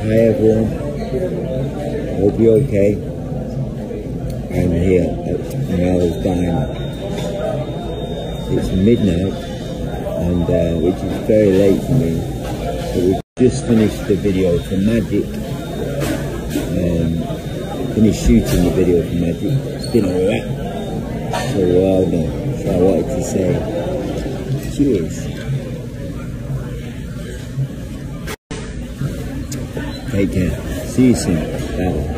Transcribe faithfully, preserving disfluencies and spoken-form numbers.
Hi everyone, hope you're okay. I'm here at Mel's Diner. It's midnight, and uh, which is very late for me. But we've just finished the video for Magic. Um, finished shooting the video for Magic. It's been a wrap for a while now, so I wanted to say cheers. Take care. See you soon. Bye.